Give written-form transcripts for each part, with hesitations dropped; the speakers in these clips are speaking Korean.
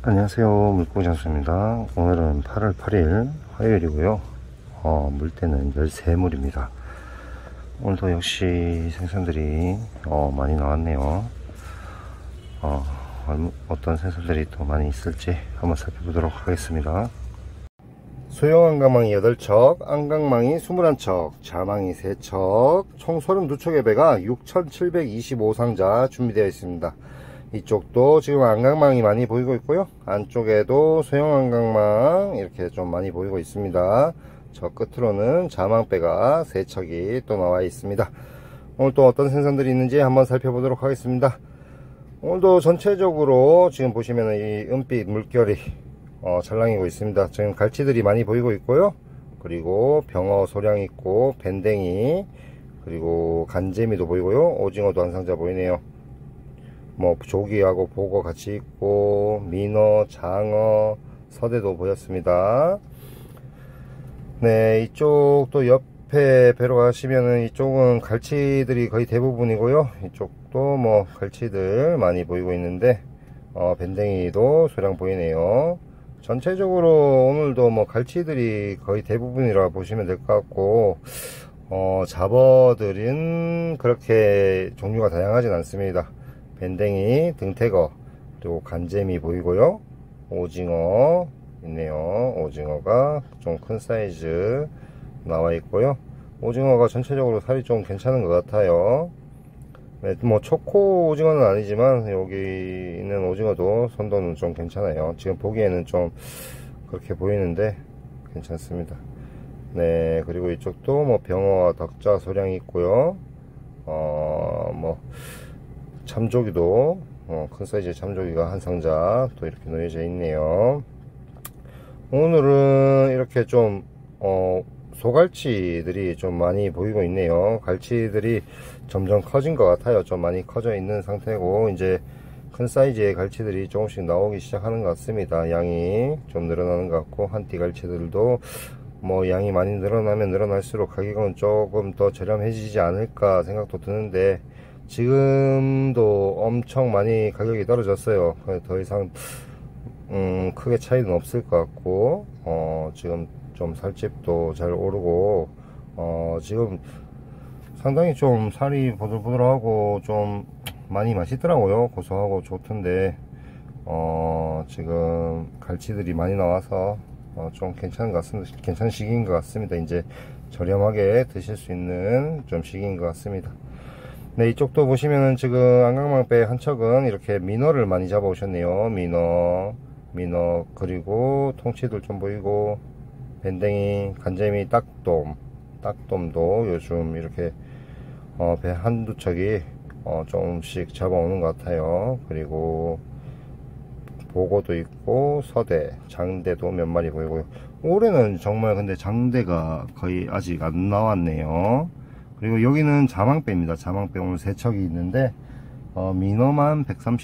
안녕하세요, 물고기장수입니다. 오늘은 8월 8일 화요일이고요. 물때는 13물입니다. 오늘도 역시 생선들이 많이 나왔네요. 어떤 생선들이 또 많이 있을지 한번 살펴보도록 하겠습니다. 소형 안강망이 8척, 안강망이 21척, 자망이 3척, 총 32척의 배가 6,725상자 준비되어 있습니다. 이쪽도 지금 안강망이 많이 보이고 있고요. 안쪽에도 소형 안강망 이렇게 좀 많이 보이고 있습니다. 저 끝으로는 자망배가 3척이 또 나와 있습니다. 오늘 또 어떤 생선들이 있는지 한번 살펴보도록 하겠습니다. 오늘도 전체적으로 지금 보시면 이 은빛 물결이 찰랑이고 있습니다. 지금 갈치들이 많이 보이고 있고요. 그리고 병어 소량 있고 밴댕이 그리고 간재미도 보이고요. 오징어도 한 상자 보이네요. 뭐 조기하고 보고 같이 있고 민어, 장어, 서대도 보였습니다. 네, 이쪽도 옆에 배로 가시면은 이쪽은 갈치들이 거의 대부분이고요. 이쪽도 뭐 갈치들 많이 보이고 있는데 밴댕이도 소량 보이네요. 전체적으로 오늘도 뭐 갈치들이 거의 대부분이라 보시면 될 것 같고 잡어들은 그렇게 종류가 다양하진 않습니다. 밴댕이, 등태거, 그리고 간재미 보이고요. 오징어 있네요. 오징어가 좀 큰 사이즈 나와 있고요. 오징어가 전체적으로 살이 좀 괜찮은 것 같아요. 네, 뭐 초코 오징어는 아니지만 여기 있는 오징어도 선도는 좀 괜찮아요. 지금 보기에는 좀 그렇게 보이는데 괜찮습니다. 네, 그리고 이쪽도 뭐 병어와 덕자 소량이 있고요. 뭐 참조기도 큰 사이즈의 참조기가 한 상자 또 이렇게 놓여져 있네요. 오늘은 이렇게 좀 소갈치들이 좀 많이 보이고 있네요. 갈치들이 점점 커진 것 같아요. 좀 많이 커져 있는 상태고 이제 큰 사이즈의 갈치들이 조금씩 나오기 시작하는 것 같습니다. 양이 좀 늘어나는 것 같고 한띠 갈치들도 뭐 양이 많이 늘어나면 늘어날수록 가격은 조금 더 저렴해지지 않을까 생각도 드는데 지금도 엄청 많이 가격이 떨어졌어요. 더 이상 크게 차이는 없을 것 같고 지금 좀 살집도 잘 오르고 지금 상당히 좀 살이 보들보들하고 좀 많이 맛있더라고요. 고소하고 좋던데 지금 갈치들이 많이 나와서 좀 괜찮은 것 같습니다. 괜찮은 시기인 것 같습니다. 이제 저렴하게 드실 수 있는 좀 시기인 것 같습니다. 네, 이쪽도 보시면은 지금 안강망배 한 척은 이렇게 민어를 많이 잡아 오셨네요. 민어 그리고 통치들 좀 보이고 밴댕이, 간재미, 딱돔도 요즘 이렇게 배 한두 척이 조금씩 잡아오는 것 같아요. 그리고 보고도 있고 서대, 장대도 몇 마리 보이고요. 올해는 정말 근데 장대가 거의 아직 안 나왔네요. 그리고 여기는 자망배입니다. 자망배 오늘 3척이 있는데 민어만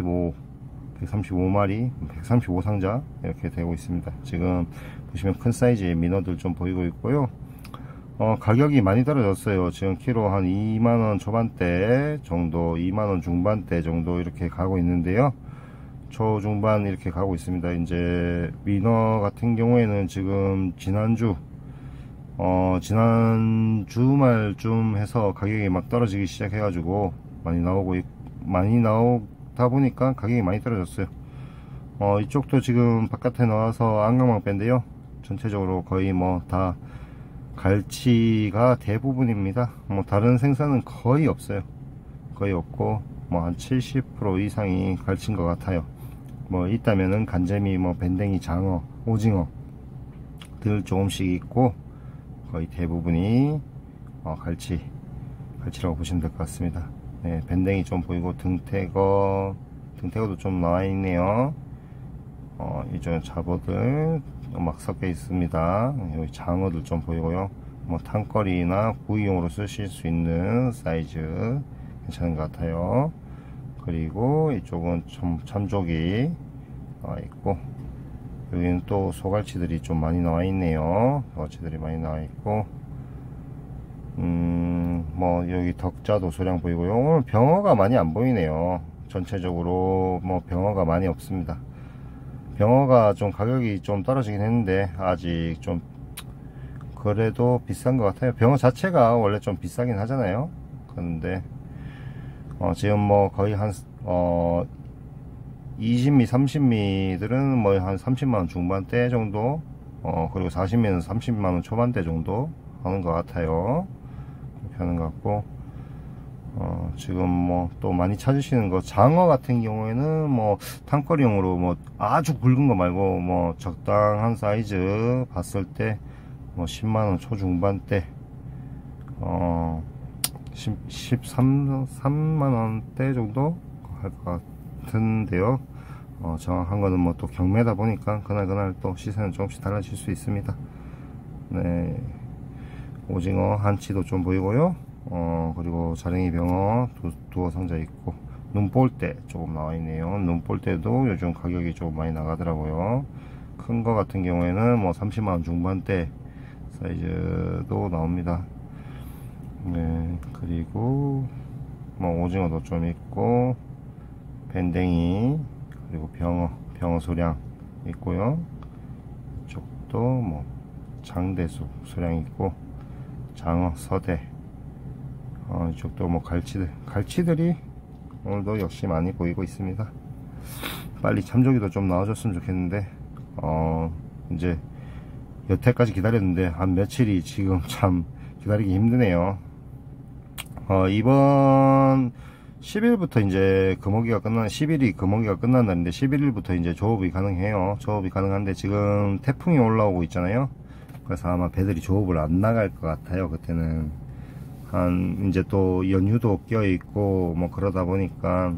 135마리 135상자 이렇게 되고 있습니다. 지금 보시면 큰 사이즈의 민어들 좀 보이고 있고요. 가격이 많이 떨어졌어요. 지금 키로 한 2만원 초반대 정도 2만원 중반대 정도 이렇게 가고 있는데요. 초중반 이렇게 가고 있습니다. 이제 민어 같은 경우에는 지금 지난 주말쯤 해서 가격이 막 떨어지기 시작해가지고 많이 나오다 보니까 가격이 많이 떨어졌어요. 이쪽도 지금 바깥에 나와서 안강망배인데요. 전체적으로 거의 뭐 다 갈치가 대부분입니다. 뭐 다른 생선은 거의 없어요. 거의 없고 뭐 한 70% 이상이 갈치인 것 같아요. 뭐 있다면은 간재미, 뭐 밴댕이, 장어, 오징어 들 조금씩 있고 거의 대부분이 갈치라고 보시면 될 것 같습니다. 네, 밴댕이 좀 보이고 등태거도 좀 나와 있네요. 이쪽에 잡어들 막 섞여 있습니다. 여기 장어들 좀 보이고요. 뭐 탕거리나 구이용으로 쓰실 수 있는 사이즈 괜찮은 것 같아요. 그리고 이쪽은 참조기 나와 있고 여기는 또 소갈치들이 좀 많이 나와 있네요. 소갈치들이 많이 나와 있고 뭐 여기 덕자도 소량 보이고요. 오늘 병어가 많이 안 보이네요. 전체적으로 뭐 병어가 많이 없습니다. 병어가 좀 가격이 좀 떨어지긴 했는데 아직 좀 그래도 비싼 것 같아요. 병어 자체가 원래 좀 비싸긴 하잖아요. 그런데 지금 뭐 거의 한 20미 30미들은 뭐 한 30만원 중반대 정도, 그리고 40미는 30만원 초반대 정도 하는 것 같아요. 그렇게 하는 것 같고, 지금 뭐 또 많이 찾으시는 거, 장어 같은 경우에는 뭐 탕거리용으로 뭐 아주 굵은 거 말고 뭐 적당한 사이즈 봤을 때 뭐 10만원 초중반대, 13만원대 정도 할 것 같은데요. 정확한 거는 뭐 또 경매다 보니까 그날 또 시세는 조금씩 달라질 수 있습니다. 네, 오징어 한치도 좀 보이고요. 그리고 자랭이 병어 두어 상자 있고, 눈볼대 조금 나와 있네요. 눈볼대도 요즘 가격이 좀 많이 나가더라고요. 큰 거 같은 경우에는 뭐 30만원 중반대 사이즈도 나옵니다. 네, 그리고 뭐 오징어도 좀 있고, 밴댕이, 그리고 병어 소량 있고요. 이쪽도 뭐 장대수 소량 있고, 장어, 서대, 이쪽도 뭐 갈치들이 오늘도 역시 많이 보이고 있습니다. 빨리 참조기도 좀 나와줬으면 좋겠는데, 이제 여태까지 기다렸는데 한 며칠이 지금 참 기다리기 힘드네요. 이번 10일부터 이제 금어기가 10일이 금어기가 끝난 날인데 11일부터 이제 조업이 가능해요. 조업이 가능한데 지금 태풍이 올라오고 있잖아요. 그래서 아마 배들이 조업을 안 나갈 것 같아요. 그때는 이제 또 연휴도 껴있고 뭐 그러다 보니까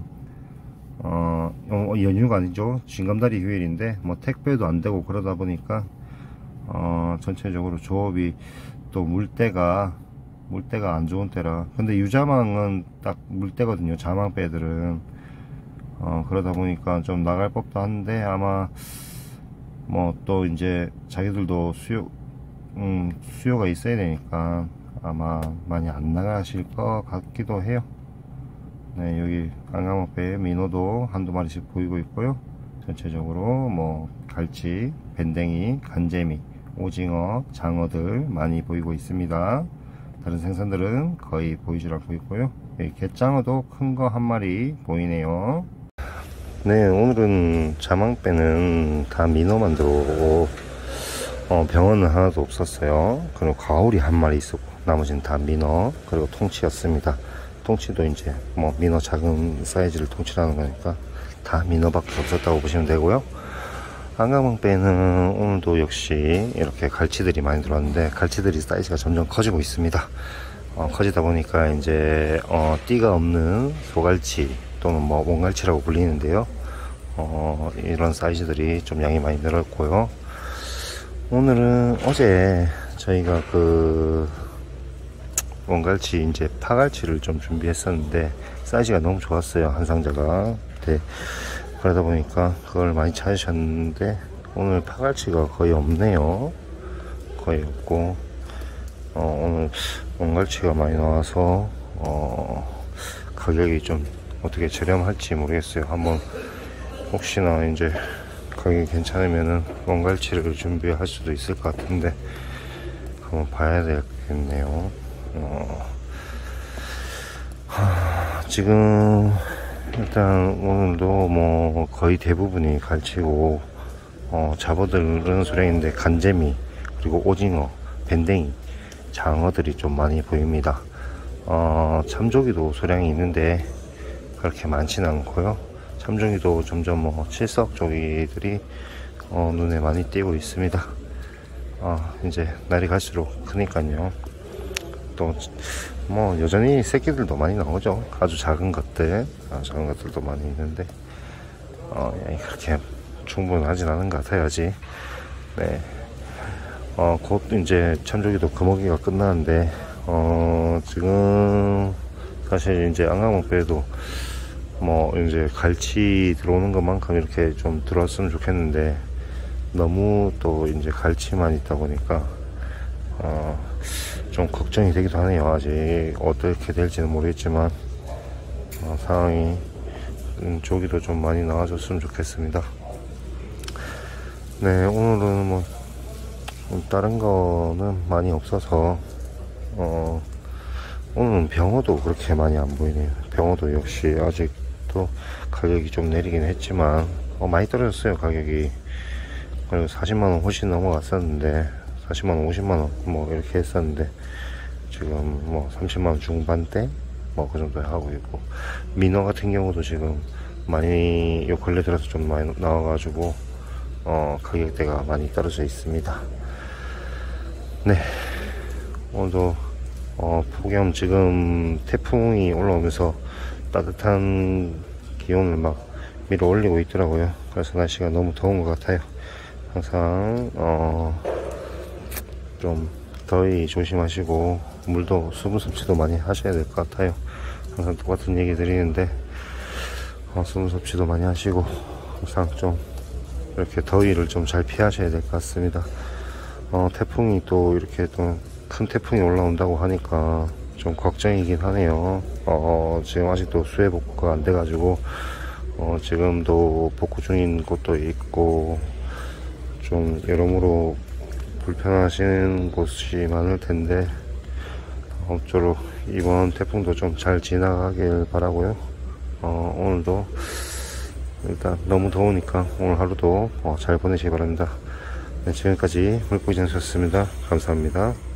연휴가 아니죠. 징검다리 휴일인데 뭐 택배도 안 되고 그러다 보니까 전체적으로 조업이 또 물때가 안 좋은 때라. 근데 유자망은 딱 물때거든요. 자망 배들은. 그러다 보니까 좀 나갈 법도 한데, 아마 뭐 또 이제 자기들도 수요가 있어야 되니까 아마 많이 안 나가실 것 같기도 해요. 네, 여기 안강목배 민어도 한두 마리씩 보이고 있고요. 전체적으로 뭐 갈치, 밴댕이, 간재미, 오징어, 장어들 많이 보이고 있습니다. 다른 생선들은 거의 보이질 않고 있고요. 여기 갯장어도 큰 거 한 마리 보이네요. 네, 오늘은 자망배는 다 민어만 들어오고 병어는 하나도 없었어요. 그리고 가오리 한 마리 있었고 나머지는 다 민어, 그리고 통치였습니다. 통치도 이제 뭐 민어 작은 사이즈를 통치라는 거니까 다 민어밖에 없었다고 보시면 되고요. 안강망배는 오늘도 역시 이렇게 갈치들이 많이 들어왔는데, 갈치들이 사이즈가 점점 커지고 있습니다. 커지다 보니까 이제 띠가 없는 소갈치 또는 뭐 몽갈치라고 불리는데요. 이런 사이즈들이 좀 양이 많이 늘었고요. 오늘은 어제 저희가 그 몽갈치 이제 파갈치를 좀 준비했었는데 사이즈가 너무 좋았어요. 한 상자가. 네. 그러다 보니까 그걸 많이 찾으셨는데 오늘 파갈치가 거의 없네요. 거의 없고, 오늘 몽갈치가 많이 나와서 가격이 좀 어떻게 저렴할지 모르겠어요. 한번 혹시나 이제 가격이 괜찮으면은 몽갈치를 준비할 수도 있을 것 같은데 한번 봐야 되겠네요. 지금 일단 오늘도 뭐 거의 대부분이 갈치고, 잡어들은 소량인데 간재미, 그리고 오징어, 밴댕이, 장어들이 좀 많이 보입니다. 참조기도 소량이 있는데 그렇게 많지는 않고요. 참조기도 점점 뭐 칠석 조기들이 눈에 많이 띄고 있습니다. 이제 날이 갈수록 크니까요. 또 뭐 여전히 새끼들도 많이 나오죠. 아주 작은 것들도 많이 있는데 그렇게 충분하진 않은 것 같아요 아직. 네, 곧 이제 참조기도 금어기가 끝나는데 지금 사실 이제 안강목배도 뭐 이제 갈치 들어오는 것만큼 이렇게 좀 들어왔으면 좋겠는데 너무 또 이제 갈치만 있다 보니까 좀 걱정이 되기도 하네요. 아직 어떻게 될지는 모르겠지만 상황이 조기도 좀 많이 나와줬으면 좋겠습니다. 네, 오늘은 뭐 다른 거는 많이 없어서 오늘은 병어도 그렇게 많이 안 보이네요. 병어도 역시 아직도 가격이 좀 내리긴 했지만 많이 떨어졌어요. 가격이 그리고 40만원 훨씬 넘어갔었는데 40만원 50만원 뭐 이렇게 했었는데 지금 뭐 30만원 중반대 뭐 그 정도 하고 있고, 민어 같은 경우도 지금 많이 요 근래 들어서 좀 많이 나와가지고 가격대가 많이 떨어져 있습니다. 네, 오늘도 폭염, 지금 태풍이 올라오면서 따뜻한 기온을 막 밀어 올리고 있더라고요. 그래서 날씨가 너무 더운 것 같아요. 항상 좀 더위 조심하시고 물도 수분 섭취도 많이 하셔야 될 것 같아요. 항상 똑같은 얘기 드리는데 수분 섭취도 많이 하시고 항상 좀 이렇게 더위를 좀 잘 피하셔야 될 것 같습니다. 태풍이 또 이렇게 또 큰 태풍이 올라온다고 하니까 좀 걱정이긴 하네요. 지금 아직도 수해 복구가 안 돼가지고 지금도 복구 중인 곳도 있고 좀 여러모로 불편하신 곳이 많을 텐데 아무쪼록 이번 태풍도 좀 잘 지나가길 바라고요. 오늘도 일단 너무 더우니까 오늘 하루도 잘 보내시기 바랍니다. 네, 지금까지 물고기 장수였습니다. 감사합니다.